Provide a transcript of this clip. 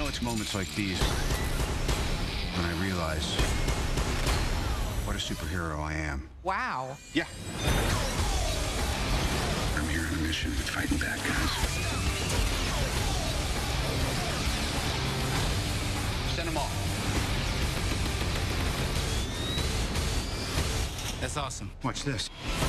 it's moments like these when I realize what a superhero I am. Wow. Yeah. I'm here on a mission with fighting bad guys. Send them all. That's awesome. Watch this.